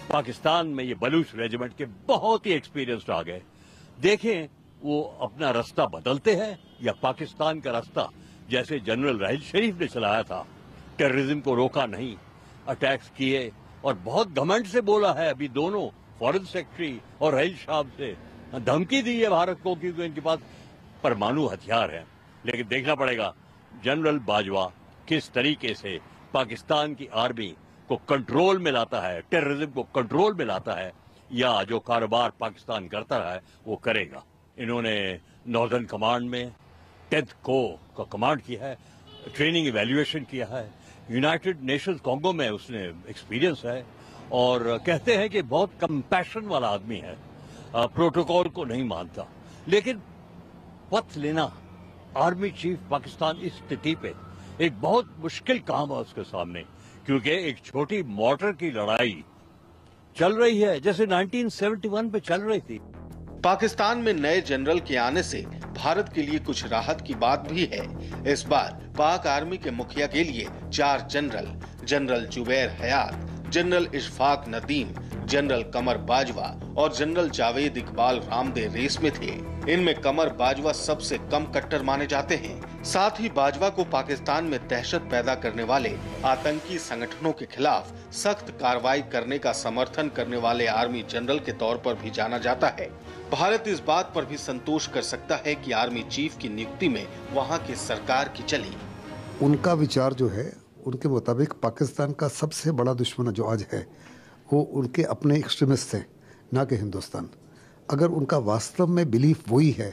पाकिस्तान में ये बलूच रेजिमेंट के बहुत ही एक्सपीरियंस्ड आ गए। देखें वो अपना रास्ता बदलते हैं या पाकिस्तान का रास्ता जैसे जनरल राहिल शरीफ ने चलाया था, टेररिज्म को रोका नहीं, अटैक्स किए और बहुत घमंड से बोला है। अभी दोनों फॉरेन सेक्रेटरी और राहिल साहब से धमकी दी है भारत को क्योंकि इनके पास परमाणु हथियार है। लेकिन देखना पड़ेगा जनरल बाजवा किस तरीके से पाकिस्तान की आर्मी को कंट्रोल में लाता है, टेररिज्म को कंट्रोल में लाता है, या जो कारोबार पाकिस्तान करता रहा है वो करेगा। इन्होंने नॉर्दर्न कमांड में 10th को का कमांड किया है, ट्रेनिंग इवैल्यूएशन किया है, यूनाइटेड नेशंस कांगो में उसने एक्सपीरियंस है और कहते हैं कि बहुत कंपैशन वाला आदमी है, प्रोटोकॉल को नहीं मानता। लेकिन पथ लेना आर्मी चीफ पाकिस्तान इस स्थिति पे एक बहुत मुश्किल काम है उसके सामने, क्योंकि एक छोटी मोर्टर की लड़ाई चल रही है जैसे 1971 पे चल रही थी। पाकिस्तान में नए जनरल के आने से भारत के लिए कुछ राहत की बात भी है। इस बार पाक आर्मी के मुखिया के लिए 4 general Zubair Hayat, general Ishfaq Nadeem, general Qamar Bajwa और जनरल जावेद इकबाल रामदे रेस में थे। इनमें कमर बाजवा सबसे कम कट्टर माने जाते हैं। साथ ही बाजवा को पाकिस्तान में दहशत पैदा करने वाले आतंकी संगठनों के खिलाफ सख्त कार्रवाई करने का समर्थन करने वाले आर्मी जनरल के तौर पर भी जाना जाता है। भारत इस बात पर भी संतोष कर सकता है कि आर्मी चीफ की नियुक्ति में वहाँ की सरकार की चली। उनका विचार जो है उनके मुताबिक पाकिस्तान का सबसे बड़ा दुश्मन जो आज है वो उनके अपने एक्सट्रीमिस्ट हैं, ना कि हिंदुस्तान। अगर उनका वास्तव में बिलीफ वही है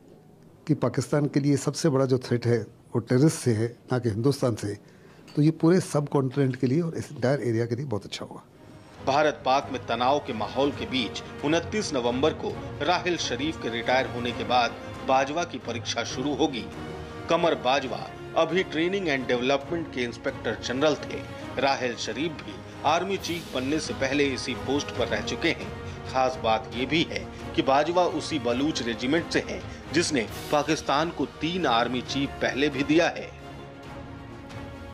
कि पाकिस्तान के लिए सबसे बड़ा जो थ्रेट है वो टेररिस्ट से है ना कि हिंदुस्तान से, तो ये पूरे सब कॉन्टिनेंट के लिए और इस इंटायर एरिया के लिए बहुत अच्छा होगा। भारत पाक में तनाव के माहौल के बीच 29 नवंबर को राहिल शरीफ के रिटायर होने के बाद बाजवा की परीक्षा शुरू होगी। कमर बाजवा अभी ट्रेनिंग एंड डेवलपमेंट के इंस्पेक्टर जनरल थे। राहिल शरीफ भी आर्मी चीफ बनने से पहले इसी पोस्ट पर रह चुके हैं। खास बात ये भी है कि बाजवा उसी बलूच रेजिमेंट से हैं जिसने पाकिस्तान को 3 आर्मी चीफ पहले भी दिया है।